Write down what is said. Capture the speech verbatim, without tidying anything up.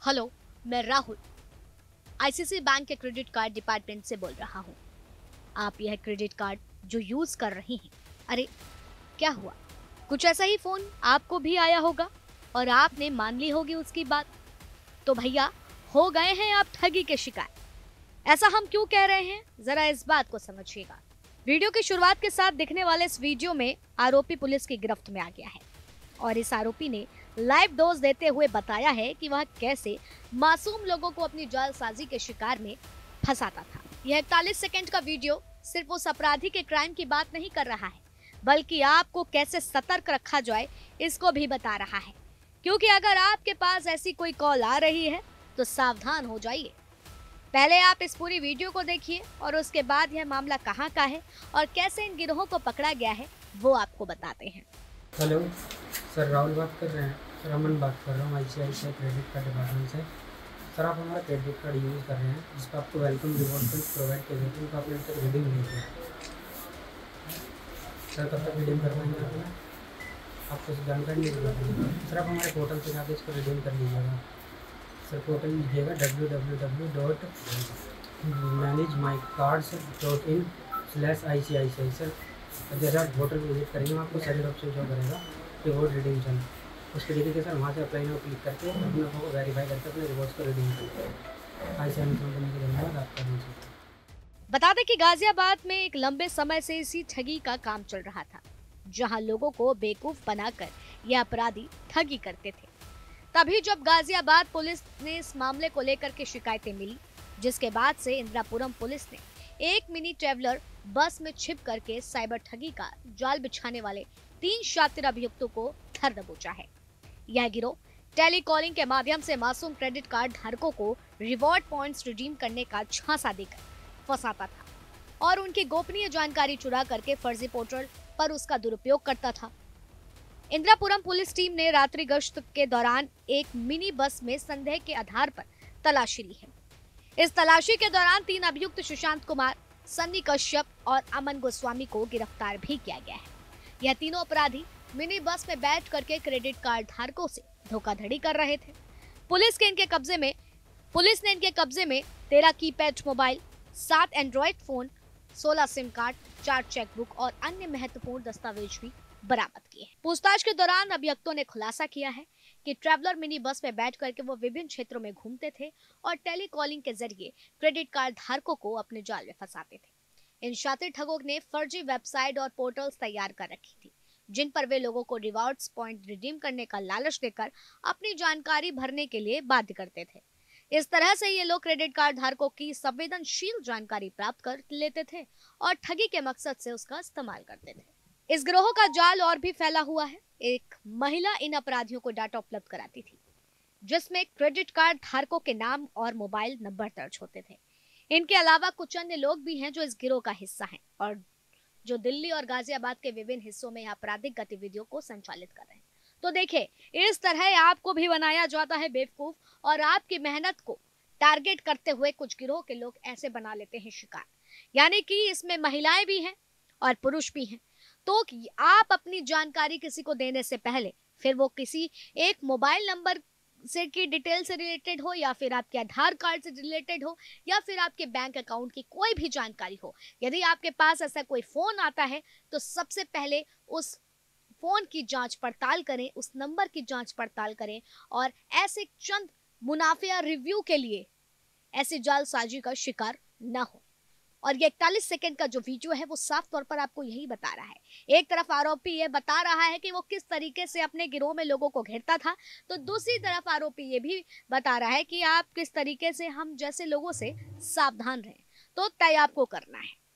Hello, मैं Rahul ICICI bank के credit card department से बोल रहा हूँ। आप यह क्रेडिट कार्ड जो यूज कर रही हैं, अरे क्या हुआ? कुछ ऐसा ही फोन आपको भी आया होगा और आपने मान ली होगी उसकी बात। तो भैया, हो गए हैं आप ठगी के शिकार। ऐसा हम क्यों कह रहे हैं, जरा इस बात को समझिएगा। वीडियो की शुरुआत के साथ दिखने वाले इस वीडियो में आरोपी पुलिस की गिरफ्त में आ गया है और इस आरोपी ने लाइव डोज देते हुए बताया है कि वह कैसे मासूम लोगों को अपनी जालसाजी के शिकार में फंसाता था। यह इकतालीस सेकंड का वीडियो सिर्फ उस अपराधी के क्राइम की बात नहीं कर रहा है, बल्कि आपको कैसे सतर्क रखा जाए इसको भी बता रहा है। क्योंकि अगर आपके पास ऐसी कोई कॉल आ रही है तो सावधान हो जाइए। पहले आप इस पूरी वीडियो को देखिए और उसके बाद यह मामला कहां का है और कैसे इन गिरोहों को पकड़ा गया है वो आपको बताते हैं। हेलो सर, राहुल बात कर रहे हैं। सर, अमन बात कर रहा हूँ आईसीआईसीआई क्रेडिट कार्ड डिपार्टमेंट से। सर, आप हमारा क्रेडिट कार्ड यूज़ कर रहे हैं जिसका आपको वेलकम रिवॉर्ड कोड प्रोवाइड किया जाता है, उनका आपने तक रिडीम नहीं किया। सर, कब तक रिडीम करवाएंगे आपने? आपको इस जानकारी नहीं दी। सर, आप हमारे पोर्टल पर जाकर इसको रिडीम कर लीजिएगा। सर, पोर्टल लिखिएगा W W W dot manage my cards dot in slash I C I C I. Sir, जैसे आप पोर्टल पर विजिट करेंगे आपको सेकंड ऑप्शन शो करेगा रिवॉर्ड रिडीम चल। उसके देखिए सर, वहाँ से अप्लाई नाउ क्लिक करके अपने को वेरीफाई करके अपने रिवॉर्ड्स को रिडीम करते हैं। आई सी आई कंपनी के धन्यवाद आपका। बता दें कि गाजियाबाद में एक लंबे समय से इसी ठगी का काम चल रहा था, जहां लोगों को बेवकूफ बनाकर ये अपराधी ठगी करते थे। तभी जब गाजियाबाद पुलिस ने इस मामले को लेकर के शिकायतें मिली, जिसके बाद से इंदिरापुरम पुलिस ने एक मिनी ट्रेवलर बस में छिप करके साइबर ठगी का जाल बिछाने वाले तीन शातिर अभियुक्तों को धर दबोचा है। यह गिरोह टेली कॉलिंग के माध्यम से मासूम क्रेडिट कार्ड धारकों को रिवॉर्ड पॉइंट्स रिडीम करने का झांसा देकर फंसाता था और उनकी गोपनीय जानकारी चुरा करके फर्जी पोर्टल पर उसका दुरुपयोग करता था। इंदिरापुरम पुलिस टीम ने रात्रि गश्त के दौरान एक मिनी बस में संदेह के आधार पर तलाशी ली है। इस तलाशी के दौरान तीन अभियुक्त सुशांत कुमार, सन्नी कश्यप और अमन गोस्वामी को गिरफ्तार भी किया गया है। यह तीनों अपराधी मिनी बस में बैठ करके क्रेडिट कार्ड धारकों से धोखाधड़ी कर रहे थे। पुलिस के इनके कब्जे में पुलिस ने इनके कब्जे में तेरह कीपैड मोबाइल, सात एंड्रॉइड फोन, सोलह सिम कार्ड, चार चेकबुक और अन्य महत्वपूर्ण दस्तावेज भी बरामद किए हैं। पूछताछ के दौरान अभियुक्तों ने खुलासा किया है कि ट्रैवलर मिनी बस में बैठ करके वो विभिन्न क्षेत्रों में घूमते थे और टेली कॉलिंग के जरिए क्रेडिट कार्ड धारकों को अपने जाल में फंसाते थे। इन शातिर ठगों ने फर्जी वेबसाइट और पोर्टल्स तैयार कर रखी थी, जिन पर वे लोगों को रिवॉर्ड्स पॉइंट रिडीम करने का लालच देकर अपनी जानकारी भरने के लिए बाध्य करते थे। इस तरह से ये लोग क्रेडिट कार्ड धारकों की संवेदनशील जानकारी प्राप्त कर लेते थे और ठगी के मकसद से उसका इस्तेमाल करते थे। इस गिरोह का जाल और भी फैला हुआ है। एक महिला इन अपराधियों को डाटा उपलब्ध कराती थी, जिसमें क्रेडिट कार्ड धारकों के नाम और मोबाइल नंबर दर्ज होते थे। इनके अलावा कुछ अन्य लोग भी हैं जो इस गिरोह का हिस्सा हैं और जो दिल्ली और गाजियाबाद के विभिन्न हिस्सों में आपराधिक गतिविधियों को संचालित कर रहे हैं। तो देखिए, इस तरह आपको भी बनाया जाता है बेवकूफ और आपकी मेहनत को टारगेट करते हुए कुछ गिरोह के लोग ऐसे बना लेते हैं शिकार। यानी कि इसमें महिलाएं भी हैं और पुरुष भी हैं। तो आप अपनी जानकारी किसी को देने से पहले, फिर वो किसी एक मोबाइल नंबर से की डिटेल से रिलेटेड हो या फिर आपके आधार कार्ड से रिलेटेड हो या फिर आपके बैंक अकाउंट की कोई भी जानकारी हो, यदि आपके पास ऐसा कोई फोन आता है तो सबसे पहले उस फोन की जांच पड़ताल करें, उस नंबर की जांच पड़ताल करें और ऐसे चंद मुनाफिया रिव्यू के लिए ऐसे जालसाजी का शिकार न हो। और ये इकतालीस सेकंड का जो वीडियो है वो साफ तौर पर आपको यही बता रहा है। एक तरफ आरोपी ये बता रहा है कि वो किस तरीके से अपने गिरोह में लोगों को घेरता था, तो दूसरी तरफ आरोपी ये भी बता रहा है कि आप किस तरीके से हम जैसे लोगों से सावधान रहें। तो तय आपको करना है।